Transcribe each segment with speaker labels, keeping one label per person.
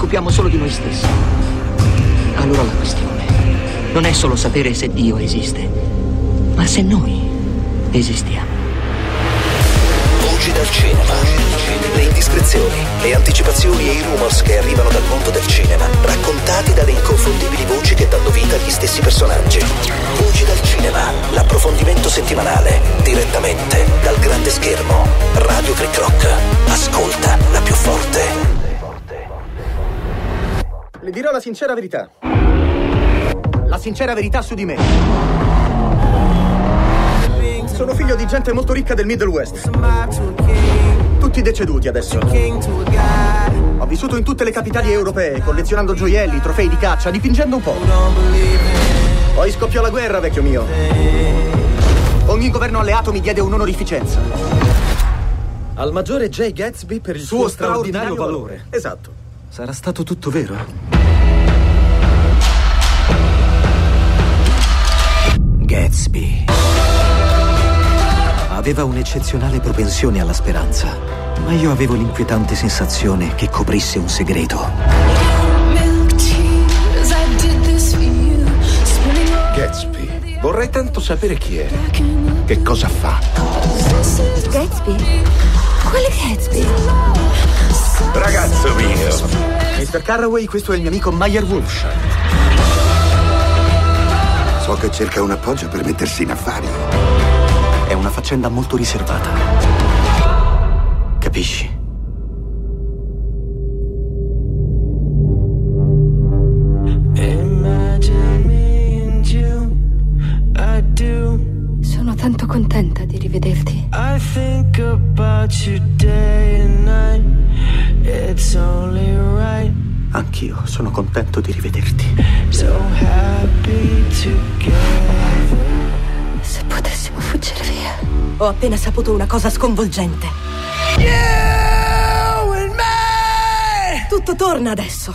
Speaker 1: occupiamo solo di noi stessi. Allora la questione non è solo sapere se Dio esiste, ma se noi esistiamo.
Speaker 2: Voci dal cinema, le indiscrezioni, le anticipazioni e i rumors che arrivano dal mondo del cinema, raccontati dalle inconfondibili voci che danno vita agli stessi personaggi. Voci dal cinema, l'approfondimento settimanale, direttamente dal grande schermo. Radio Click Rock, ascolta la più forte.
Speaker 3: Le dirò la sincera verità. La sincera verità su di me. Sono figlio di gente molto ricca del Middle West. Tutti deceduti adesso. Ho vissuto in tutte le capitali europee, collezionando gioielli, trofei di caccia, dipingendo un po'. Poi scoppiò la guerra, vecchio mio. Ogni governo alleato mi diede un'onorificenza.
Speaker 4: Al maggiore Jay Gatsby per il suo straordinario valore.
Speaker 3: Esatto.
Speaker 4: Sarà stato tutto vero?
Speaker 2: Gatsby aveva un'eccezionale propensione alla speranza, ma io avevo l'inquietante sensazione che coprisse un segreto.
Speaker 5: Gatsby, vorrei tanto sapere chi è. Che cosa fa?
Speaker 6: Gatsby? Quale Gatsby?
Speaker 5: Ragazzo mio!
Speaker 3: Mr. Carraway, questo è il mio amico Meyer Wolfsheim.
Speaker 5: So che cerca un appoggio per mettersi in affari.
Speaker 3: È una faccenda molto riservata. Capisci?
Speaker 6: Sono tanto contenta di rivederti.
Speaker 7: I think about you day and night. It's only right.
Speaker 3: Anch'io sono contento di rivederti.
Speaker 7: So happy together.
Speaker 6: Se potessimo fuggire via. Ho appena saputo una cosa sconvolgente.
Speaker 7: You and me.
Speaker 6: Tutto torna adesso.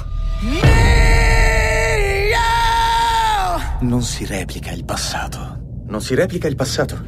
Speaker 7: Me, you.
Speaker 3: Non si replica il passato. Non si replica il passato.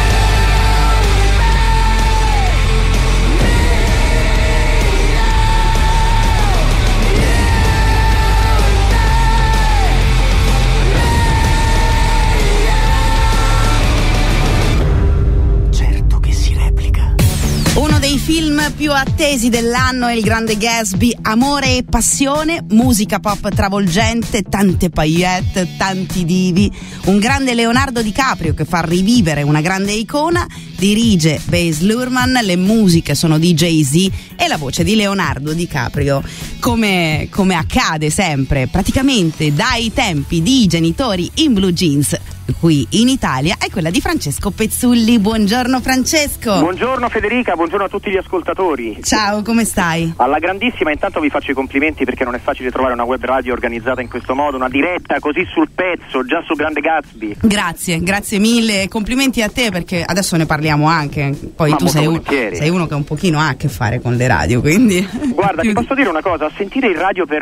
Speaker 8: Film più attesi dell'anno è Il Grande Gatsby, amore e passione, musica pop travolgente, tante paillette, tanti divi, un grande Leonardo DiCaprio che fa rivivere una grande icona, dirige Baz Luhrmann, le musiche sono di Jay-Z e la voce di Leonardo DiCaprio, come accade sempre, praticamente dai tempi di genitori in blue jeans qui in Italia, è quella di Francesco Pezzulli. Buongiorno Francesco.
Speaker 9: Buongiorno Federica, buongiorno a tutti gli ascoltatori.
Speaker 8: Ciao, come stai?
Speaker 9: Alla grandissima, intanto vi faccio i complimenti perché non è facile trovare una web radio organizzata in questo modo, una diretta così sul pezzo, già su Grande Gatsby.
Speaker 8: Grazie mille, complimenti a te perché adesso ne parliamo anche, poi tu sei uno che un pochino ha a che fare con le radio, quindi...
Speaker 9: Guarda, ti posso dire una cosa, sentire il radio per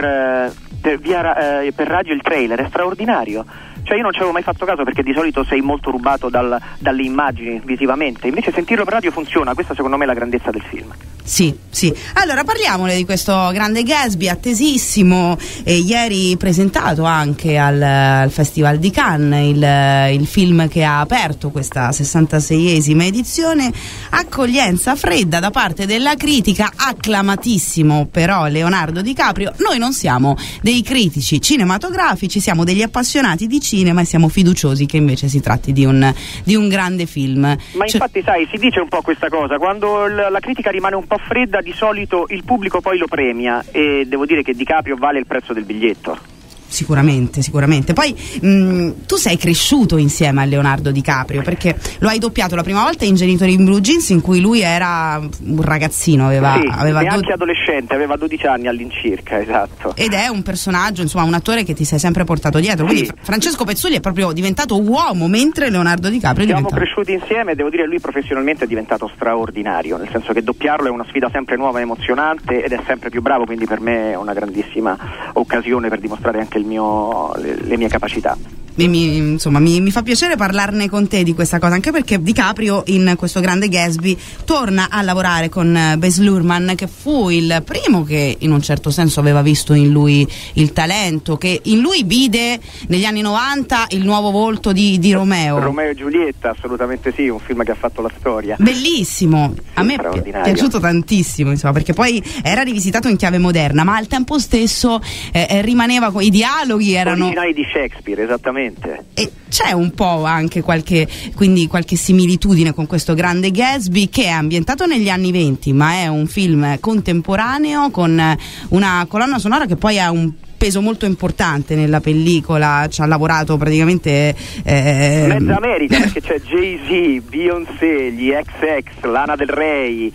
Speaker 9: radio il trailer è straordinario. Cioè io non ci avevo mai fatto caso perché di solito sei molto rubato dalle immagini visivamente, invece sentirlo per radio funziona, questa secondo me è la grandezza del film.
Speaker 8: Sì. Allora parliamole di questo Grande Gatsby attesissimo, ieri presentato anche al Festival di Cannes, il film che ha aperto questa 66esima edizione, accoglienza fredda da parte della critica, acclamatissimo però Leonardo DiCaprio. Noi non siamo dei critici cinematografici, siamo degli appassionati di cinema e siamo fiduciosi che invece si tratti di un grande film.
Speaker 9: Ma infatti sai, si dice un po' questa cosa, quando la critica rimane un po' fredda di solito il pubblico poi lo premia e devo dire che DiCaprio vale il prezzo del biglietto.
Speaker 8: Sicuramente. Poi tu sei cresciuto insieme a Leonardo DiCaprio perché lo hai doppiato la prima volta in Genitori in Blue Jeans, in cui lui era un ragazzino, aveva
Speaker 9: neanche adolescente, aveva 12 anni all'incirca, esatto.
Speaker 8: Ed è un personaggio, insomma, un attore che ti sei sempre portato dietro.
Speaker 9: Sì.
Speaker 8: Quindi Francesco Pezzulli è proprio diventato uomo mentre Leonardo DiCaprio è diventato...
Speaker 9: Siamo cresciuti insieme e devo dire lui professionalmente è diventato straordinario, nel senso che doppiarlo è una sfida sempre nuova e emozionante ed è sempre più bravo, quindi per me è una grandissima occasione per dimostrare anche le mie capacità.
Speaker 8: mi fa piacere parlarne con te di questa cosa, anche perché DiCaprio in questo Grande Gatsby torna a lavorare con Baz Luhrmann, che fu il primo che in un certo senso aveva visto in lui il talento, che in lui vide negli anni 90 il nuovo volto di Romeo
Speaker 9: e Giulietta, assolutamente sì, un film che ha fatto la storia.
Speaker 8: Bellissimo, a me è piaciuto tantissimo, insomma, perché poi era rivisitato in chiave moderna, ma al tempo stesso rimaneva con i dialoghi erano
Speaker 9: originali di Shakespeare, esattamente.
Speaker 8: E c'è un po' anche qualche similitudine con questo Grande Gatsby, che è ambientato negli anni 20, ma è un film contemporaneo con una colonna sonora che poi ha un peso molto importante nella pellicola. Ci ha lavorato praticamente
Speaker 9: mezza America, perché c'è Jay-Z, Beyoncé, gli XX, Lana Del Rey,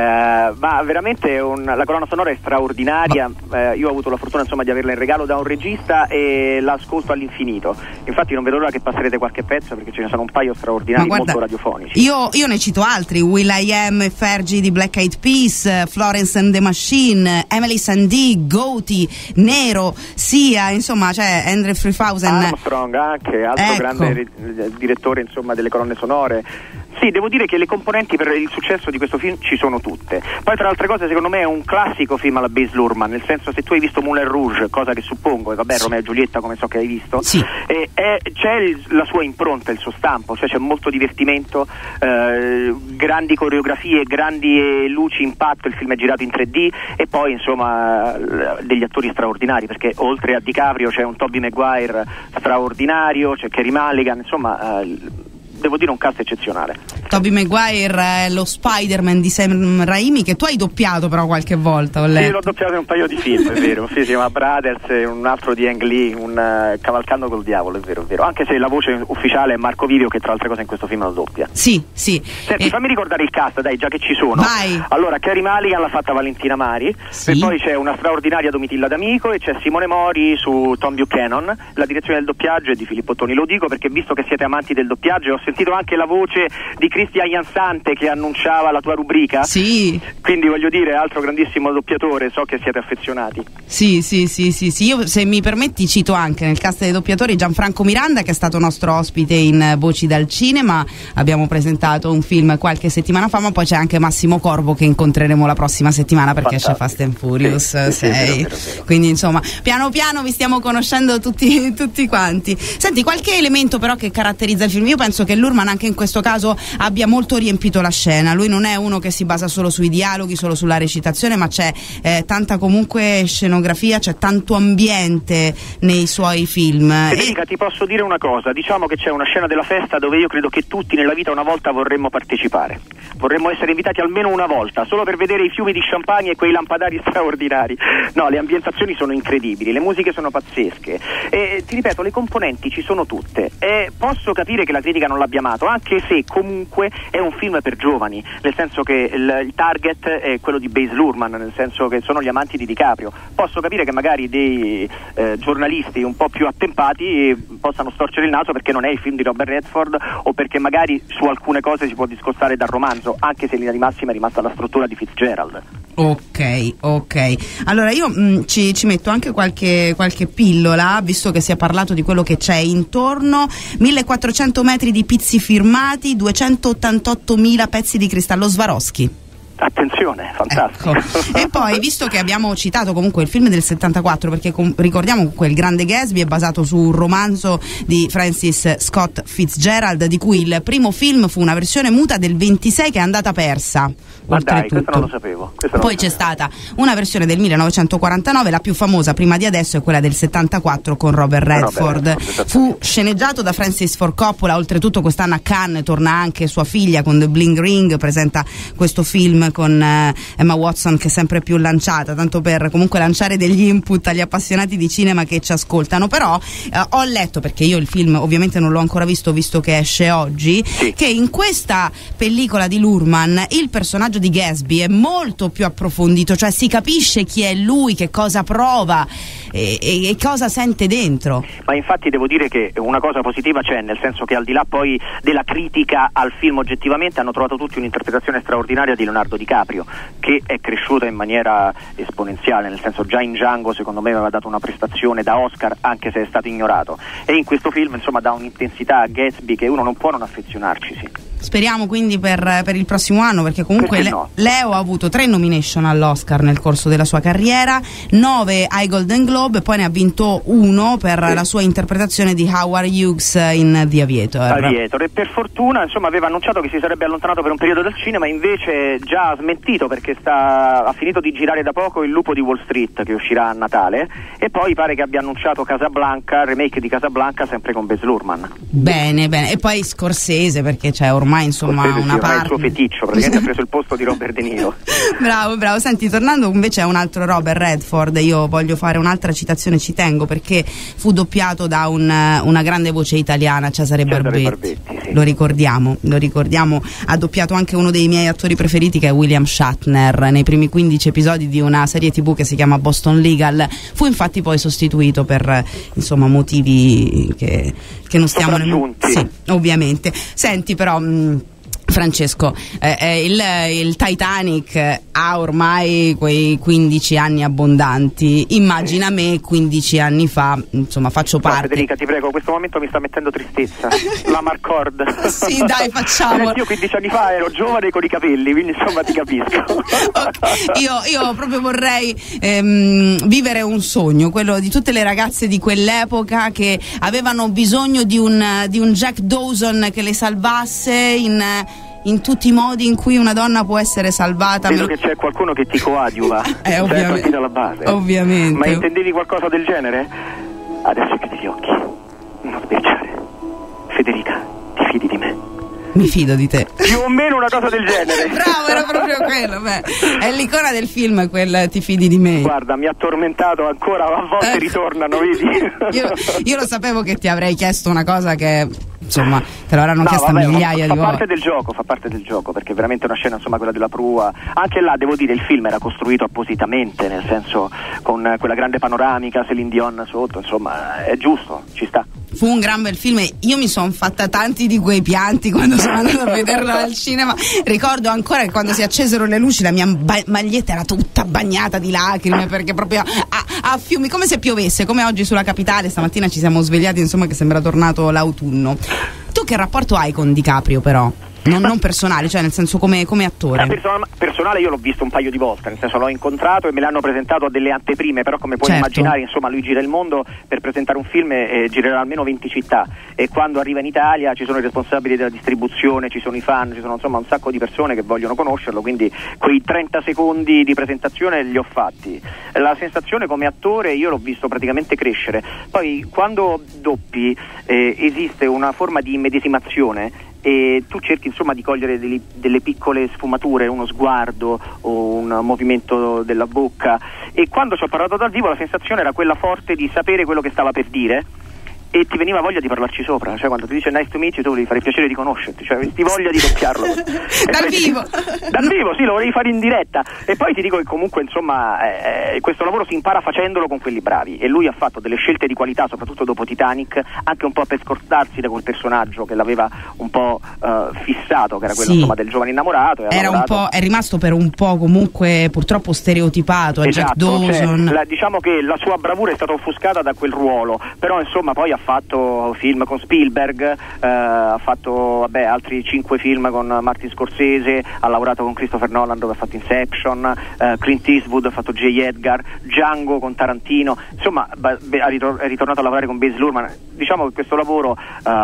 Speaker 9: ma veramente la colonna sonora è straordinaria. Io ho avuto la fortuna insomma di averla in regalo da un regista e l'ascolto all'infinito, infatti non vedo l'ora che passerete qualche pezzo, perché ce ne sono un paio straordinari, molto radiofonici.
Speaker 8: Io ne cito altri: will.i.am e Fergie di Black Eyed Peas, Florence and the Machine, Emily Sandé, Goatee, Nero, Sia, insomma c'è Andre 3000,
Speaker 9: Armstrong anche, altro grande direttore insomma delle colonne sonore. Sì, devo dire che le componenti per il successo di questo film ci sono tutte. Poi tra altre cose secondo me è un classico film alla Baz Luhrmann, nel senso, se tu hai visto Moulin Rouge, cosa che suppongo, e vabbè Romeo e Giulietta come so che hai visto,
Speaker 8: sì.
Speaker 9: C'è la sua impronta, il suo stampo, cioè c'è molto divertimento, grandi coreografie, grandi luci, impatto, il film è girato in 3D e poi insomma degli attori straordinari, perché oltre a DiCaprio c'è un Tobey Maguire straordinario, c'è Carey Mulligan, insomma devo dire un cast eccezionale.
Speaker 8: Tobey Maguire è lo Spider-Man di Sam Raimi, che tu hai doppiato però qualche volta, ho letto.
Speaker 9: Sì, l'ho doppiato in un paio di film, è vero. Sì, si chiama Brothers, un altro di Ang Lee, un Cavalcando col diavolo, è vero, è vero. Anche se la voce ufficiale è Marco Video, che tra altre cose in questo film lo doppia.
Speaker 8: Sì.
Speaker 9: Senti, fammi ricordare il cast, dai, già che ci sono.
Speaker 8: Vai.
Speaker 9: Allora, Carey Mulligan l'ha fatta Valentina Mari,
Speaker 8: sì.
Speaker 9: E poi c'è una straordinaria Domitilla D'Amico e c'è Simone Mori su Tom Buchanan. La direzione del doppiaggio è di Filippo Ottoni. Lo dico perché, visto che siete amanti del doppiaggio, ho sentito anche la voce di Cristian Jansante che annunciava la tua rubrica.
Speaker 8: Sì.
Speaker 9: Quindi voglio dire, altro grandissimo doppiatore, so che siete affezionati.
Speaker 8: Sì. Io, se mi permetti, cito anche nel cast dei doppiatori Gianfranco Miranda, che è stato nostro ospite in Voci dal Cinema. Abbiamo presentato un film qualche settimana fa, ma poi c'è anche Massimo Corvo, che incontreremo la prossima settimana perché c'è Fast and Furious 6.
Speaker 9: Vero.
Speaker 8: Quindi insomma, piano piano vi stiamo conoscendo tutti quanti. Senti, qualche elemento però che caratterizza il film. Io penso che Luhrmann anche in questo caso abbia molto riempito la scena. Lui non è uno che si basa solo sui dialoghi, solo sulla recitazione, ma c'è tanta comunque scenografia, c'è tanto ambiente nei suoi film.
Speaker 9: Federica, ti posso dire una cosa: diciamo che c'è una scena della festa dove io credo che tutti nella vita una volta vorremmo partecipare, vorremmo essere invitati almeno una volta, solo per vedere i fiumi di champagne e quei lampadari straordinari. No, le ambientazioni sono incredibili, le musiche sono pazzesche e ti ripeto, le componenti ci sono tutte e posso capire che la critica non l'abbia amato, anche se comunque è un film per giovani, nel senso che il target è quello di Baz Luhrmann, nel senso che sono gli amanti di DiCaprio. Posso capire che magari dei giornalisti un po' più attempati possano storcere il naso perché non è il film di Robert Redford, o perché magari su alcune cose si può discostare dal romanzo, anche se in linea di massima è rimasta la struttura di Fitzgerald.
Speaker 8: Ok. Allora io ci metto anche qualche pillola, visto che si è parlato di quello che c'è intorno. 1400 metri di pizzi firmati, 288.000 pezzi di cristallo Swarovski.
Speaker 9: Attenzione, fantastico.
Speaker 8: Ecco. E poi, visto che abbiamo citato comunque il film del 74, perché ricordiamo che il Grande Gatsby è basato su un romanzo di Francis Scott Fitzgerald, di cui il primo film fu una versione muta del 26 che è andata persa.
Speaker 9: Ma dai, questo non lo sapevo.
Speaker 8: Poi c'è stata una versione del 1949, la più famosa prima di adesso è quella del 74 con Robert Redford. Fu sceneggiato da Francis Ford Coppola, oltretutto quest'anno a Cannes torna anche sua figlia con The Bling Ring, presenta questo film con Emma Watson, che è sempre più lanciata, tanto per comunque lanciare degli input agli appassionati di cinema che ci ascoltano. Però ho letto, perché io il film ovviamente non l'ho ancora visto che esce oggi, sì, che in questa pellicola di Luhrmann il personaggio di Gatsby è molto più approfondito, cioè si capisce chi è lui, che cosa prova e cosa sente dentro.
Speaker 9: Ma infatti devo dire che una cosa positiva c'è, nel senso che al di là poi della critica al film oggettivamente hanno trovato tutti un'interpretazione straordinaria di Leonardo DiCaprio. DiCaprio, che è cresciuta in maniera esponenziale, nel senso già in Django secondo me aveva dato una prestazione da Oscar, anche se è stato ignorato, e in questo film insomma dà un'intensità a Gatsby che uno non può non affezionarci.
Speaker 8: Speriamo quindi per il prossimo anno, perché comunque
Speaker 9: no?
Speaker 8: Leo ha avuto 3 nomination all'Oscar nel corso della sua carriera, 9 ai Golden Globe e poi ne ha vinto 1 per la sua interpretazione di Howard Hughes in The Aviator.
Speaker 9: E per fortuna insomma aveva annunciato che si sarebbe allontanato per un periodo dal cinema, invece già ha smentito, perché ha finito di girare da poco Il lupo di Wall Street, che uscirà a Natale, e poi pare che abbia annunciato Casablanca, il remake di Casablanca, sempre con Baz Luhrmann.
Speaker 8: Bene, e poi Scorsese, perché c'è ormai insomma una parte,
Speaker 9: il suo feticcio, praticamente ha preso il posto di Robert De Niro.
Speaker 8: Bravo. Senti, tornando invece a un altro Robert Redford, io voglio fare un'altra citazione, ci tengo, perché fu doppiato da una grande voce italiana, Cesare Barbetti, sì. Lo ricordiamo, ha doppiato anche uno dei miei attori preferiti, che è William Shatner, nei primi 15 episodi di una serie TV che si chiama Boston Legal. Fu infatti poi sostituito per insomma motivi che non stiamo nemmeno, sì, ovviamente. Senti però Francesco, il Titanic ha ormai quei 15 anni abbondanti. Immagina me 15 anni fa, insomma, faccio parte.
Speaker 9: Federica, ti prego, questo momento mi sta mettendo tristezza. La Marcord.
Speaker 8: Sì, dai, facciamo.
Speaker 9: Io 15 anni fa ero giovane con i capelli, quindi insomma ti capisco.
Speaker 8: Okay. Io proprio vorrei vivere un sogno, quello di tutte le ragazze di quell'epoca che avevano bisogno di un Jack Dawson che le salvasse in tutti i modi in cui una donna può essere salvata.
Speaker 9: Vedo che c'è qualcuno che ti coadiuva.
Speaker 8: Ovviamente.
Speaker 9: Dalla base.
Speaker 8: Ovviamente.
Speaker 9: Ma intendevi qualcosa del genere? Adesso chiudi gli occhi. Non sbirciare. Federica, ti fidi di me?
Speaker 8: Mi fido di te.
Speaker 9: Più o meno una cosa del genere.
Speaker 8: Bravo, era proprio quello. È l'icona del film, quel ti fidi di me.
Speaker 9: Guarda, mi ha tormentato ancora, a volte ritornano, vedi?
Speaker 8: Io lo sapevo che ti avrei chiesto una cosa che, insomma, te l'avranno chiesta migliaia di volte.
Speaker 9: Fa parte del gioco, perché è veramente una scena, insomma, quella della prua. Anche là, devo dire, il film era costruito appositamente, nel senso, con quella grande panoramica, Céline Dion sotto, insomma, è giusto, ci sta.
Speaker 8: Fu un gran bel film, io mi sono fatta tanti di quei pianti quando sono andata a vederlo al cinema. Ricordo ancora che quando si accesero le luci la mia maglietta era tutta bagnata di lacrime, perché proprio a fiumi, come se piovesse, come oggi sulla Capitale. Stamattina ci siamo svegliati, insomma, che sembra tornato l'autunno. Tu che rapporto hai con DiCaprio però? Non personale, cioè nel senso come attore.
Speaker 9: Personale io l'ho visto un paio di volte, nel senso l'ho incontrato e me l'hanno presentato a delle anteprime, però come puoi immaginare, insomma, lui gira il mondo per presentare un film e girerà almeno 20 città, e quando arriva in Italia ci sono i responsabili della distribuzione, ci sono i fan, ci sono insomma un sacco di persone che vogliono conoscerlo, quindi quei 30 secondi di presentazione li ho fatti. La sensazione come attore io l'ho visto praticamente crescere. Poi quando doppi esiste una forma di immedesimazione e tu cerchi insomma di cogliere delle piccole sfumature, uno sguardo o un movimento della bocca, e quando ci ho parlato dal vivo la sensazione era quella forte di sapere quello che stava per dire e ti veniva voglia di parlarci sopra, cioè quando ti dice nice to meet you tu volevi fare il piacere di conoscerti, cioè ti voglia di doppiarlo
Speaker 8: dal vivo,
Speaker 9: sì, lo volevi fare in diretta. E poi ti dico che comunque insomma questo lavoro si impara facendolo con quelli bravi, e lui ha fatto delle scelte di qualità, soprattutto dopo Titanic, anche un po' per scordarsi da quel personaggio che l'aveva un po' fissato, che era quello insomma del giovane innamorato,
Speaker 8: è rimasto per un po' comunque purtroppo stereotipato,
Speaker 9: esatto,
Speaker 8: Jack Dawson,
Speaker 9: cioè, diciamo che la sua bravura è stata offuscata da quel ruolo, però insomma poi ha fatto film con Spielberg, ha fatto altri 5 film con Martin Scorsese, ha lavorato con Christopher Nolan dove ha fatto Inception, Clint Eastwood, ha fatto J. Edgar, Django con Tarantino, insomma è ritornato a lavorare con Baz Luhrmann. Diciamo che questo lavoro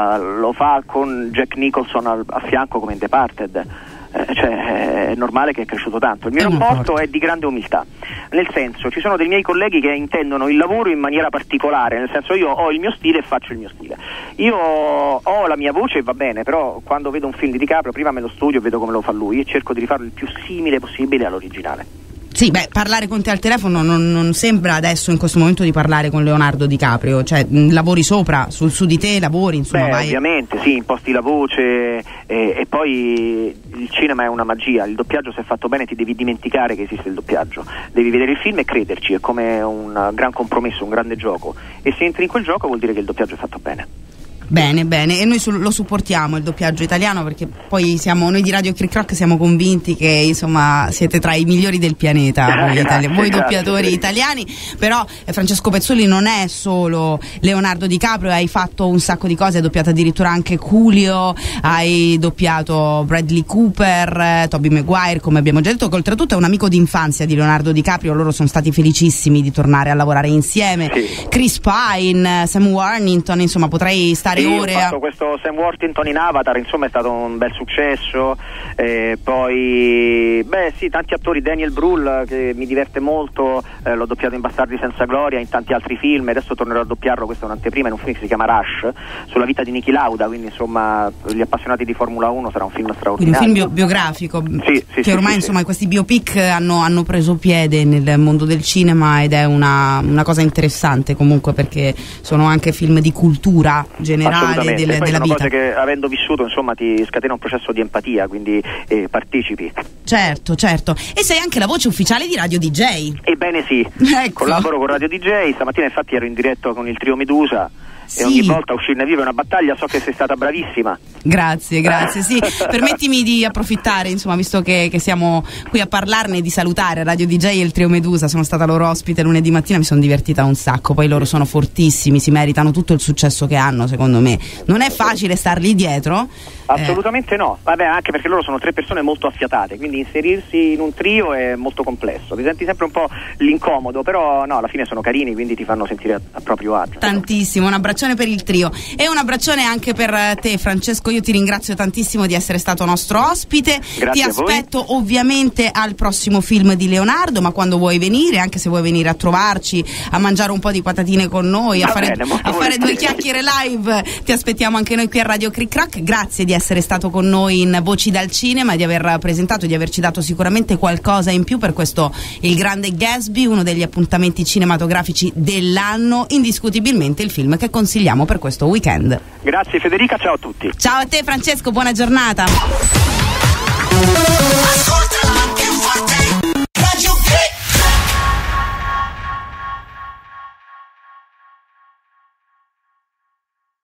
Speaker 9: lo fa con Jack Nicholson a fianco come in Departed. Cioè è normale che è cresciuto tanto. Il mio rapporto è di grande umiltà, nel senso, ci sono dei miei colleghi che intendono il lavoro in maniera particolare, nel senso, io ho il mio stile e faccio il mio stile, io ho la mia voce e va bene, però quando vedo un film di DiCaprio prima me lo studio e vedo come lo fa lui e cerco di rifarlo il più simile possibile all'originale.
Speaker 8: Sì, parlare con te al telefono non sembra adesso in questo momento di parlare con Leonardo DiCaprio, cioè lavori sopra, su di te lavori, insomma. Vai.
Speaker 9: Ovviamente sì, imposti la voce e poi il cinema è una magia, il doppiaggio se fatto bene ti devi dimenticare che esiste il doppiaggio, devi vedere il film e crederci, è come un gran compromesso, un grande gioco, e se entri in quel gioco vuol dire che il doppiaggio è fatto bene.
Speaker 8: Bene, e noi lo supportiamo il doppiaggio italiano, perché poi noi di Radio Crick Rock siamo convinti che insomma siete tra i migliori del pianeta, voi doppiatori italiani. Però Francesco Pezzoli non è solo Leonardo DiCaprio, hai fatto un sacco di cose, hai doppiato addirittura anche Coolio, hai doppiato Bradley Cooper, Tobey Maguire, come abbiamo già detto, che oltretutto è un amico d'infanzia di Leonardo DiCaprio, loro sono stati felicissimi di tornare a lavorare insieme. Chris Pine, Sam Worthington, insomma potrei stare ore.
Speaker 9: Ho fatto questo Sam Worthington in Avatar, insomma è stato un bel successo. Poi tanti attori, Daniel Brühl che mi diverte molto, l'ho doppiato in Bastardi senza gloria, in tanti altri film, adesso tornerò a doppiarlo, questa è un'anteprima in un film che si chiama Rush, sulla vita di Niki Lauda, quindi insomma gli appassionati di Formula 1 sarà un film straordinario.
Speaker 8: Quindi un film biografico, che ormai insomma questi biopic hanno preso piede nel mondo del cinema, ed è una cosa interessante comunque, perché sono anche film di cultura generale della
Speaker 9: sono
Speaker 8: vita.
Speaker 9: Cose che avendo vissuto insomma ti scatena un processo di empatia, quindi partecipi.
Speaker 8: Certo. E sei anche la voce ufficiale di Radio DJ.
Speaker 9: Ebbene sì,
Speaker 8: ecco.
Speaker 9: Collaboro con Radio DJ, stamattina infatti ero in diretto con il trio Medusa. E ogni volta uscirne viva è una battaglia, so che sei stata bravissima.
Speaker 8: Grazie, sì. Permettimi di approfittare, insomma, visto che siamo qui a parlarne, di salutare Radio DJ e il trio Medusa. Sono stata loro ospite lunedì mattina, mi sono divertita un sacco. Poi loro sono fortissimi, si meritano tutto il successo che hanno, secondo me. Non è facile starli dietro.
Speaker 9: Assolutamente no, vabbè, anche perché loro sono 3 persone molto affiatate, quindi inserirsi in un trio è molto complesso, ti senti sempre un po' l'incomodo, però no, alla fine sono carini, quindi ti fanno sentire a proprio agio.
Speaker 8: Tantissimo, un abbraccione per il trio e un abbraccione anche per te, Francesco. Io ti ringrazio tantissimo di essere stato nostro ospite.
Speaker 9: Grazie,
Speaker 8: ti aspetto ovviamente al prossimo film di Leonardo, ma quando vuoi venire, anche se vuoi venire a trovarci, a mangiare un po' di patatine con noi, a fare 2 chiacchiere live, ti aspettiamo anche noi qui a Radio Crick Rock. Grazie di essere stato con noi in Voci dal Cinema, di aver presentato, di averci dato sicuramente qualcosa in più per questo Il Grande Gatsby, uno degli appuntamenti cinematografici dell'anno, indiscutibilmente il film che consigliamo per questo weekend.
Speaker 9: Grazie Federica, ciao a tutti.
Speaker 8: Ciao a te Francesco, buona giornata.